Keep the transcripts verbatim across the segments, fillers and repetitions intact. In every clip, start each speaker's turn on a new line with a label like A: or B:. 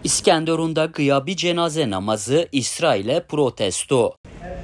A: İskenderun'da gıyabi cenaze namazı, İsrail'e protesto.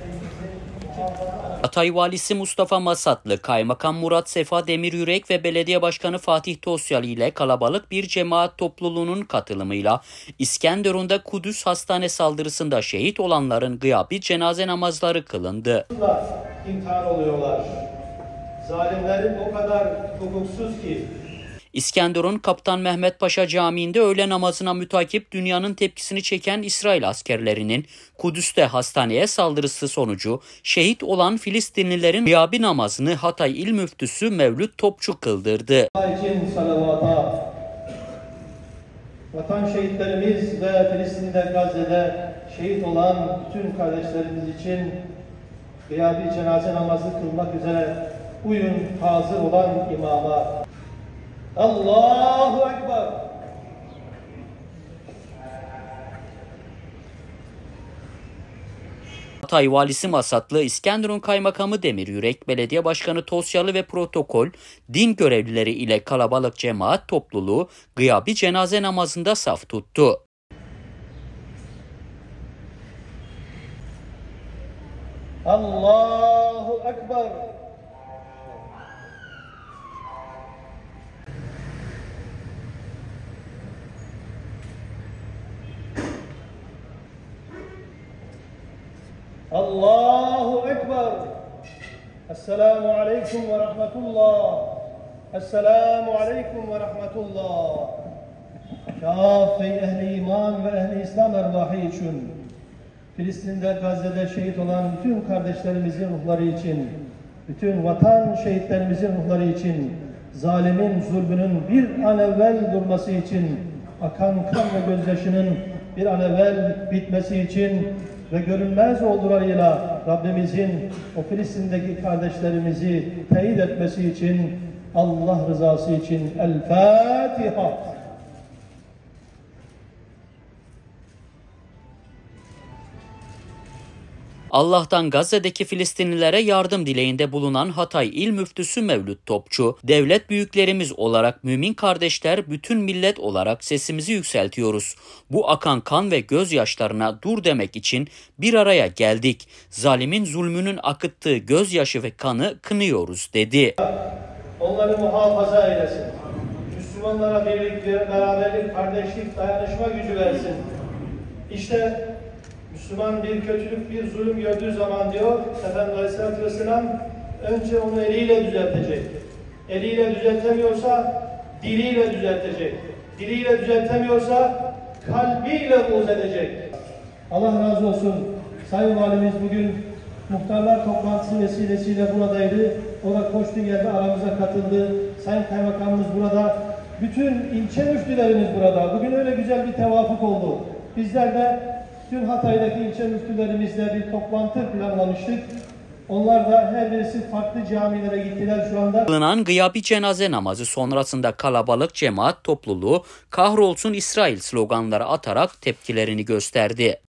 A: Hatay Valisi Mustafa Masatlı, Kaymakam Murat Sefa Demiryürek ve Belediye Başkanı Fatih Tosyalı ile kalabalık bir cemaat topluluğunun katılımıyla İskenderun'da Kudüs hastane saldırısında şehit olanların gıyabi cenaze namazları kılındı.
B: İntihar oluyorlar. Zalimlerin o kadar hukuksuz ki.
A: İskenderun Kaptan Mehmet Paşa Camii'nde öğle namazına mütakip dünyanın tepkisini çeken İsrail askerlerinin Kudüs'te hastaneye saldırısı sonucu şehit olan Filistinlilerin gıyabi namazını Hatay İl Müftüsü Mevlüt Topçu kıldırdı.
B: Allah için salavata, vatan şehitlerimiz ve Filistin'de, Gazze'de şehit olan bütün kardeşlerimiz için gıyabi cenaze namazı kılmak üzere bugün hazır olan imama. Allahu Ekber.
A: Hatay Valisi Masatlı, İskenderun Kaymakamı Demiryürek, Belediye Başkanı Tosyalı ve protokol, din görevlileri ile kalabalık cemaat topluluğu gıyabi cenaze namazında saf tuttu.
B: Allahu Ekber. Allahu Ekber. Esselamu Aleyküm ve Rahmetullah. Esselamu Aleyküm ve Rahmetullah. Kâfe ehli iman ve ehli İslam ervahı için, Filistin'de, Gazze'de şehit olan bütün kardeşlerimizin ruhları için, bütün vatan şehitlerimizin ruhları için, zalimin zulmünün bir an evvel durması için, akan kan ve gözyaşının bir an evvel bitmesi için ve görünmez olduğlarıyla Rabbimizin o Filistin'deki kardeşlerimizi teyit etmesi için, Allah rızası için El Fatiha.
A: Allah'tan Gazze'deki Filistinlilere yardım dileğinde bulunan Hatay İl Müftüsü Mevlüt Topçu, devlet büyüklerimiz olarak mümin kardeşler, bütün millet olarak sesimizi yükseltiyoruz. Bu akan kan ve gözyaşlarına dur demek için bir araya geldik. Zalimin zulmünün akıttığı gözyaşı ve kanı kınıyoruz dedi.
B: Onları muhafaza eylesin. Müslümanlara birlik, beraberlik, kardeşlik, dayanışma gücü versin. İşte Müslüman bir kötülük, bir zulüm gördüğü zaman diyor Efendimiz Aleyhisselatü Vesselam, önce onu eliyle düzeltecek. Eliyle düzeltemiyorsa diliyle düzeltecek. Diliyle düzeltemiyorsa kalbiyle buğz edecek. Allah razı olsun. Sayın Valimiz bugün muhtarlar toplantısı vesilesiyle buradaydı. O da koştu geldi, aramıza katıldı. Sayın Kaymakamımız burada. Bütün ilçe müftülerimiz burada. Bugün öyle güzel bir tevafuk oldu. Bizler de tüm Hatay'daki ilçe müftülerimizle bir toplantı planlamıştık. Onlar da her birisi farklı camilere gittiler şu anda.
A: Kılınan gıyabi cenaze namazı sonrasında kalabalık cemaat topluluğu "Kahrolsun İsrail" sloganları atarak tepkilerini gösterdi.